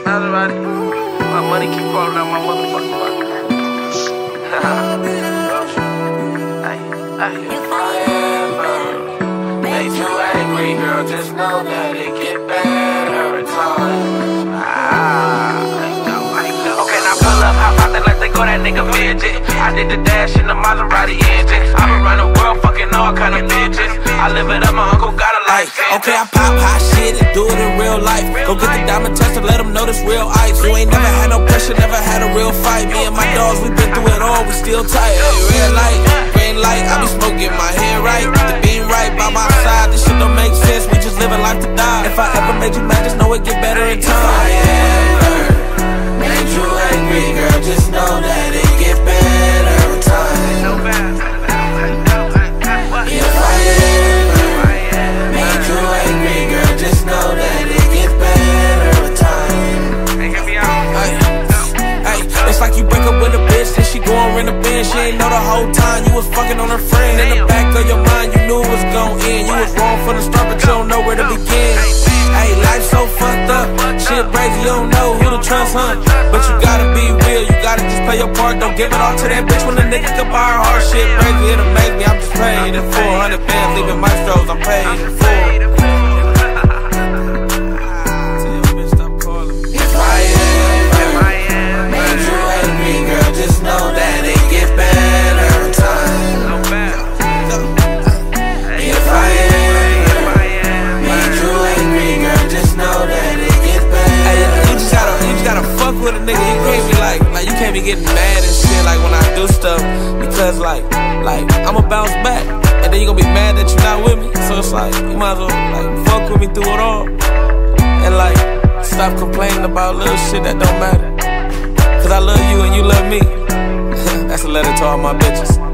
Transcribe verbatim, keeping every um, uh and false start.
Maserati. My money keep falling out my motherfucking pocket. Ay, ay, if I ever make you angry, girl, just know that it get better in time. Ah, I know, I know. Okay, now pull up, hop out there like they go that nigga midget. I did the dash in the Maserati engine. I been around the world fucking all kind of bitches. I live it up, my uncle got a life. Okay, I pop hot shit and do it in real life. Go get the diamond test and let them know this real ice. You ain't never had no pressure, never had a real fight. Me and my dogs, we been through it all, we still tight. Hey, red light, green light, I be smoking my head right. The beam right by my side, this shit don't make sense, we just living life to die. If I ever made you mad, just know it get better in time. If I ever made you angry, girl, just know that it get better in time. If I ever made you angry, girl, just know that it get better in time. Hey, it's like you break up with a bitch, then she go and rent a bin. She ain't know the whole time you was fucking on her friend. In the back of your mind, you knew it was gon' end. You was wrong from the start, but you don't know where to begin. Hey, life's so fucked up, shit crazy, you don't know who to trust, huh? But you gotta be real, you gotta just play your part. Don't give it all to that bitch when the nigga can buy her heart. Shit crazy, it amaze me, I'm just paid in full. Hundred bands, leaving maestros, I'm paid in full. If I ever made you angry, girl, just know that it get better in time. If I ever made you angry, girl, just know that it get better. Hey, you just gotta, you just gotta fuck with a nigga. You can't be like, like you can't be getting mad and shit like when I do stuff, because like, like I'ma bounce back, and then you gonna be mad that you're not with me. So it's like you might as well like fuck with me through it all, and like stop complaining about little shit that don't matter. Cause I love you and you love me. That's a letter to all my bitches.